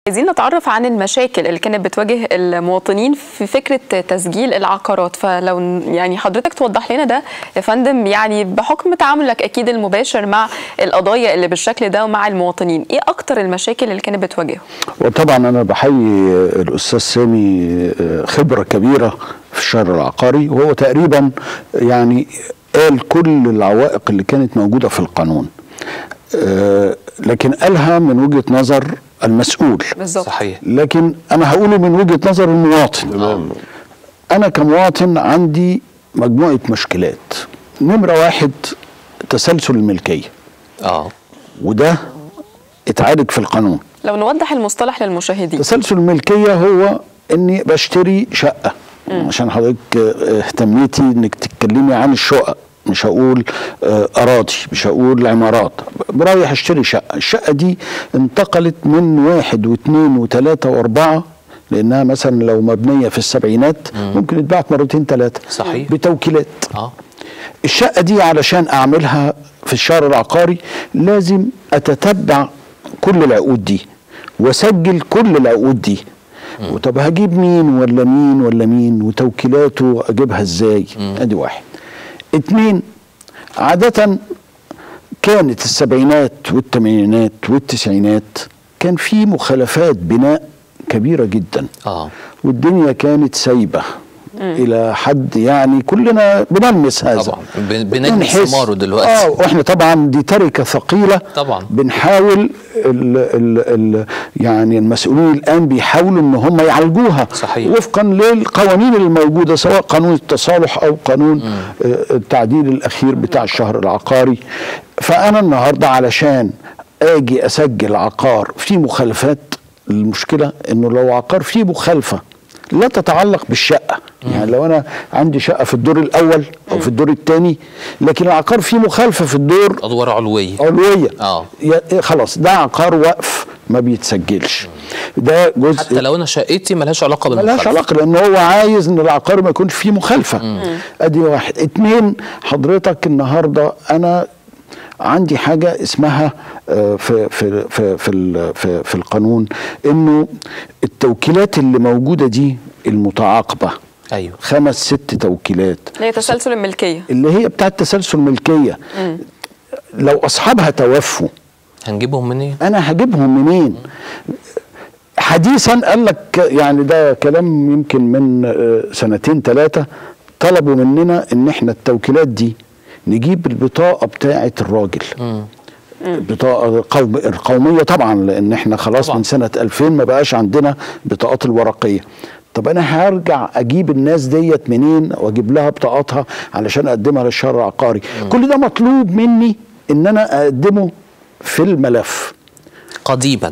عايزين نتعرف عن المشاكل اللي كانت بتواجه المواطنين في فكرة تسجيل العقارات، فلو يعني حضرتك توضح لنا ده يا فندم، يعني بحكم تعاملك أكيد المباشر مع القضايا اللي بالشكل ده ومع المواطنين، إيه أكتر المشاكل اللي كانت بتواجههم؟ وطبعا أنا بحيي الأستاذ سامي، خبرة كبيرة في الشهر العقاري، وهو تقريبا يعني قال كل العوائق اللي كانت موجودة في القانون، لكن قالها من وجهة نظر المسؤول. بالظبط. صحيح. لكن انا هقوله من وجهة نظر المواطن. انا كمواطن عندي مجموعة مشكلات. نمرة واحد، تسلسل الملكية. وده اتعالج في القانون. لو نوضح المصطلح للمشاهدين. تسلسل الملكية هو اني بشتري شقة، عشان حضرتك اهتميتي انك تتكلمي عن الشقق، مش هقول أراضي، مش هقول عمارات، رايح اشتري شقة. الشقة دي انتقلت من 1 و2 و3 و4، لأنها مثلا لو مبنية في السبعينات ممكن تتباعت مرتين 3 صحيح بتوكيلات. الشقة دي علشان أعملها في الشهر العقاري لازم أتتبع كل العقود دي وأسجل كل العقود دي. وطب هجيب مين ولا مين ولا مين، وتوكيلاته أجيبها إزاي؟ أدي واحد. 2، عادة كانت السبعينات والثمانينات والتسعينات كان في مخالفات بناء كبيرة جدا، والدنيا كانت سايبة إلى حد يعني كلنا بنلمس هذا طبعا، بنجني ثماره دلوقتي. واحنا طبعا دي تركة ثقيلة طبعا. بنحاول يعني المسؤولين الآن بيحاولوا ان هم يعالجوها. صحيح. وفقا للقوانين الموجودة، سواء قانون التصالح او قانون التعديل الأخير بتاع الشهر العقاري. فأنا النهاردة علشان اجي اسجل عقار فيه مخالفات، المشكلة انه لو عقار فيه مخالفة لا تتعلق بالشقة، يعني لو أنا عندي شقة في الدور الأول أو في الدور الثاني، لكن العقار فيه مخالفة في الدور أدوار علوية خلاص ده عقار وقف ما بيتسجلش. ده جزء حتى لو أنا شقتي ملهاش علاقة بالمخالفة، ملهاش علاقة، لأن هو عايز إن العقار ما يكونش فيه مخالفة. أدي واحد. 2، حضرتك النهاردة أنا عندي حاجة اسمها في في في في في, في القانون انه التوكيلات اللي موجودة دي المتعاقبة، 5 6 توكيلات اللي هي تسلسل الملكية، اللي هي بتاعت تسلسل الملكية. لو اصحابها توفوا هنجيبهم منين؟ انا هجيبهم منين؟ حديثا قال لك، يعني ده كلام يمكن من 2 3 سنين، طلبوا مننا ان احنا التوكيلات دي نجيب البطاقة بتاعة الراجل، البطاقة القومية طبعا، لأن احنا خلاص طبعا من سنة 2000 ما بقاش عندنا بطاقات الورقية. طب أنا هرجع أجيب الناس ديت منين وأجيب لها بطاقاتها علشان أقدمها للشهر العقاري؟ كل ده مطلوب مني إن أنا أقدمه في الملف قديما،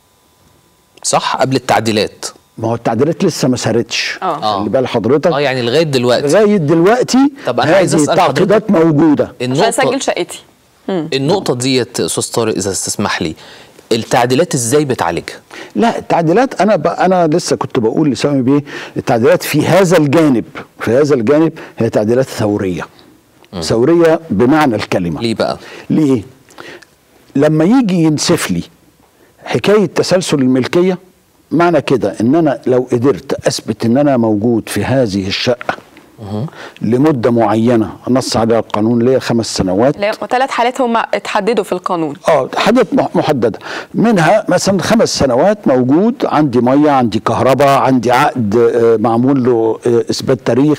صح؟ قبل التعديلات. ما هو التعديلات لسه ما سارتش، خلي بال حضرتك. يعني لغايه دلوقتي. لغايه دلوقتي. طب انا عايز اسال التعقيدات موجوده عشان اسجل شقتي. النقطه ديت استاذ طارق اذا تسمح لي، التعديلات ازاي بتعالجها؟ لا، التعديلات انا لسه كنت بقول لسامي بيه، التعديلات في هذا الجانب هي تعديلات ثوريه. ثوريه بمعنى الكلمه. ليه بقى؟ ليه؟ لما يجي ينسف لي حكايه تسلسل الملكيه، معنى كده ان انا لو قدرت اثبت ان انا موجود في هذه الشقه لمده معينه نص عليها القانون، اللي هي 5 سنوات. 3 حالات هم اتحددوا في القانون. حاجات محدده، منها مثلا 5 سنوات موجود، عندي ميه، عندي كهرباء، عندي عقد معمول له اثبات تاريخ،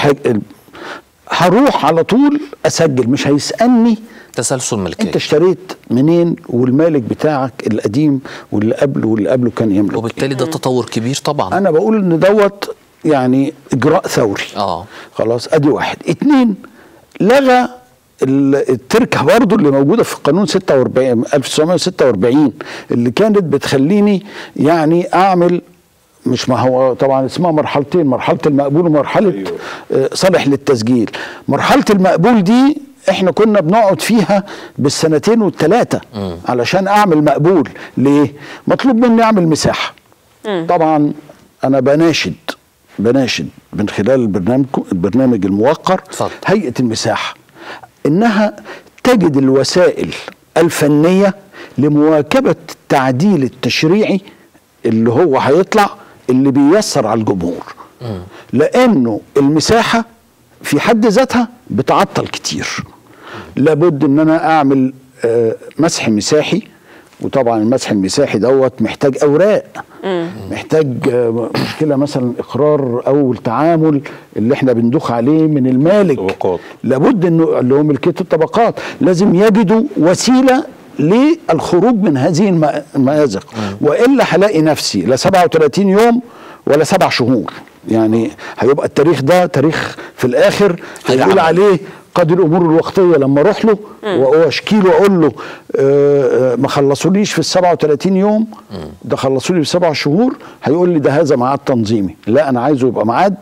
هروح على طول اسجل، مش هيسالني تسلسل ملكية، انت اشتريت منين والمالك بتاعك القديم واللي قبله كان يملك، وبالتالي ده تطور كبير طبعا. انا بقول ان دوت يعني اجراء ثوري. خلاص، ادي واحد. 2، لغى التركه برضو اللي موجوده في قانون 1946 اللي كانت بتخليني يعني اعمل، مش ما هو طبعا اسمها مرحلتين، مرحله المقبول ومرحله صالح للتسجيل. مرحله المقبول دي احنا كنا بنقعد فيها بالسنتين وال3 علشان اعمل مقبول. ليه؟ مطلوب مني اعمل مساحه. طبعا انا بناشد من خلال البرنامج الموقر هيئه المساحه انها تجد الوسائل الفنيه لمواكبه التعديل التشريعي اللي هو هيطلع اللي بييسر على الجمهور، لانه المساحه في حد ذاتها بتعطل كتير. لابد ان انا اعمل مسح مساحي، وطبعا المسح المساحي دوت محتاج اوراق، محتاج مشكله مثلا اقرار اول تعامل اللي احنا بندوخ عليه من المالك، طبقات. لابد انه اللي هو ملكيه الطبقات لازم يجدوا وسيله للخروج من هذه المأزق، والا هلاقي نفسي لا 37 يوم ولا 7 شهور. يعني هيبقى التاريخ ده تاريخ في الاخر هيقول عليه قاضي الامور الوقتيه لما اروح له واشكي له واقول له ما خلصوليش في ال 37 يوم، ده خلصوا لي في 7 شهور، هيقول لي ده هذا ميعاد تنظيمي. لا، انا عايزه يبقى ميعاد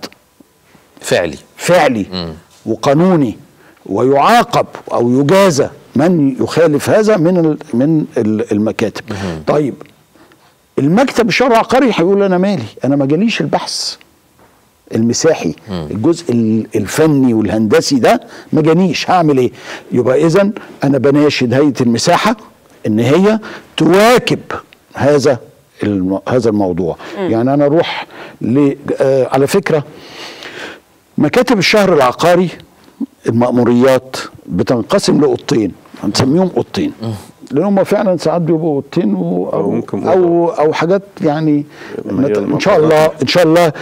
فعلي وقانوني، ويعاقب او يجازى من يخالف هذا من المكاتب. طيب المكتب الشهر العقاري هيقول انا مالي، انا ما جاليش البحث المساحي، الجزء الفني والهندسي ده ما جانيش، هعمل ايه؟ يبقى اذا انا بناشد هيئه المساحه ان هي تواكب هذا الموضوع. يعني انا اروح على فكره مكاتب الشهر العقاري المأموريات بتنقسم لأوضتين، هنسميهم أوضتين، لأن هم فعلا ساعات بيبقوا أوضتين أو حاجات يعني إن شاء الله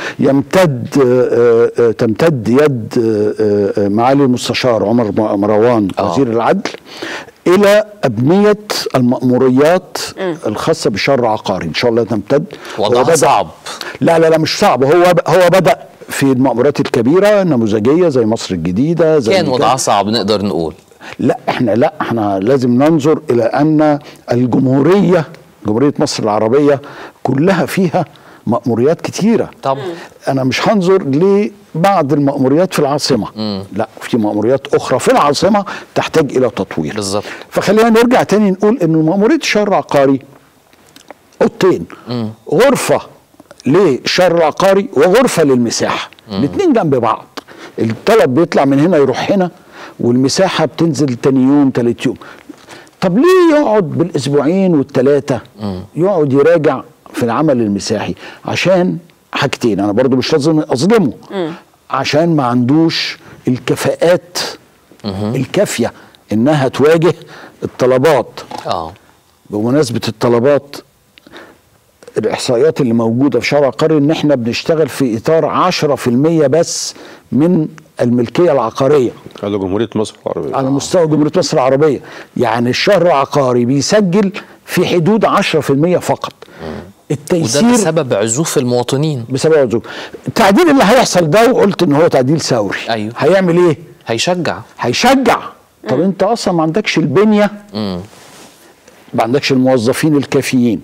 تمتد يد معالي المستشار عمر مروان وزير العدل إلى أبنية المأموريات الخاصة بالشهر العقاري، إن شاء الله تمتد. وضعها صعب؟ لا مش صعب، هو بدأ في المأمورات الكبيرة النموذجية زي مصر الجديدة، زي كان وضعها صعب نقدر نقول. لا احنا لازم ننظر إلى أن جمهورية مصر العربية كلها فيها مأموريات كتيرة. طبعا أنا مش هنظر لبعض المأموريات في العاصمة، لا، في مأموريات أخرى في العاصمة تحتاج إلى تطوير. بالظبط. فخلينا نرجع تاني نقول إن مأمورية الشهر العقاري أوضتين، غرفة للشهر العقاري وغرفة للمساحة، الاثنين جنب بعض، الطلب بيطلع من هنا يروح هنا، والمساحة بتنزل تاني يوم تالت يوم. طب ليه يقعد بالأسبوعين والثلاثة يقعد يراجع في العمل المساحي؟ عشان حاجتين، أنا برضو مش لازم أظلمه، عشان ما عندوش الكفاءات الكافية إنها تواجه الطلبات. بمناسبة الطلبات، الإحصائيات اللي موجودة في شهر العقاري إن إحنا بنشتغل في إطار 10% بس من الملكية العقارية على جمهورية مصر العربية، على مستوى جمهورية مصر العربية. يعني الشهر العقاري بيسجل في حدود 10% فقط. التيسير وده بسبب عزوف المواطنين، بسبب عزوف. التعديل اللي هيحصل ده، وقلت إن هو تعديل ثوري، أيوه. هيعمل إيه؟ هيشجع. طب أنت أصلا ما عندكش البنية، ما عندكش الموظفين الكافيين.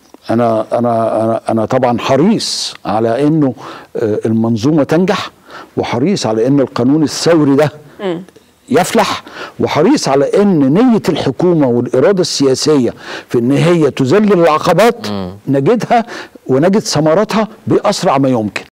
أنا طبعا حريص على إنه المنظومة تنجح، وحريص على إن القانون الثوري ده يفلح، وحريص على إن نية الحكومة والإرادة السياسية في إن هي تذلل العقبات نجدها ونجد ثمراتها بأسرع ما يمكن.